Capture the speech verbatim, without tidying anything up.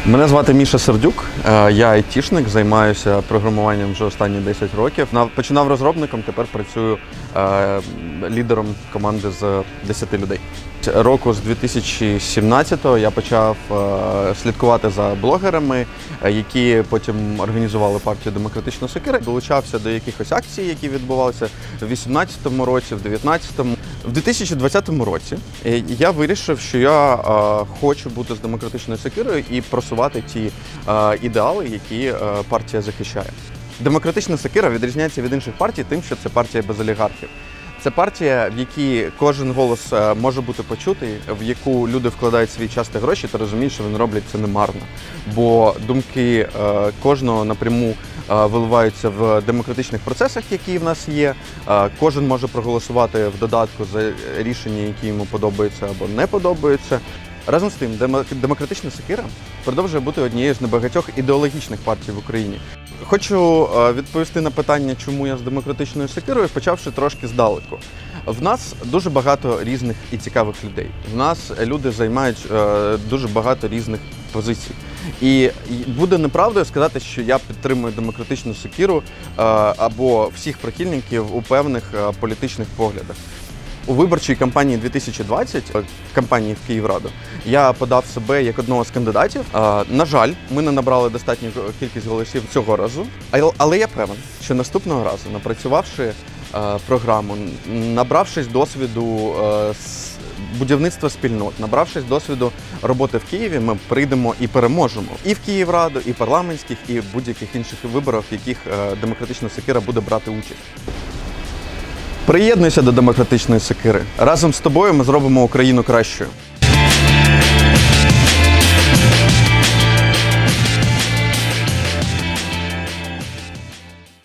Мене звати Міша Сердюк, я айтішник, займаюся програмуванням вже останні десять років. Починав розробником, тепер працюю лідером команди з десяти людей. Року з дві тисячі сімнадцятого я почав слідкувати за блогерами, які потім організували партію «Демократична сокира». Долучався до якихось акцій, які відбувалися в дві тисячі вісімнадцятому році, в дві тисячі дев'ятнадцятому. В дві тисячі двадцятому році я вирішив, що я хочу бути з «Демократичною сокирою» і просувати ті ідеали, які партія захищає. «Демократична сокира» відрізняється від інших партій тим, що це партія без олігархів. Це партія, в якій кожен голос може бути почутий, в яку люди вкладають свій час та гроші та розуміють, що вони роблять це немарно. Бо думки кожного напряму виливаються в демократичних процесах, які в нас є. Кожен може проголосувати в додатку за рішення, які йому подобаються або не подобаються. Разом з тим, «Демократична сокира» продовжує бути однією з небагатьох ідеологічних партій в Україні. Хочу відповісти на питання, чому я з «Демократичною сокирою», почавши трошки здалеку. В нас дуже багато різних і цікавих людей. В нас люди займають дуже багато різних позицій. І буде неправдою сказати, що я підтримую «Демократичну сокиру» або всіх прихильників у певних політичних поглядах. У виборчій кампанії дві тисячі двадцятого, кампанії в Київраду, я подав себе як одного з кандидатів. На жаль, ми не набрали достатню кількість голосів цього разу, але я певен, що наступного разу, напрацювавши програму, набравшись досвіду з будівництва спільнот, набравшись досвіду роботи в Києві, ми прийдемо і переможемо і в Київраду, і парламентських, і будь-яких інших виборах, в яких «Демократична сокира» буде брати участь. Приєднуйся до «Демократичної сокири». Разом з тобою ми зробимо Україну кращою.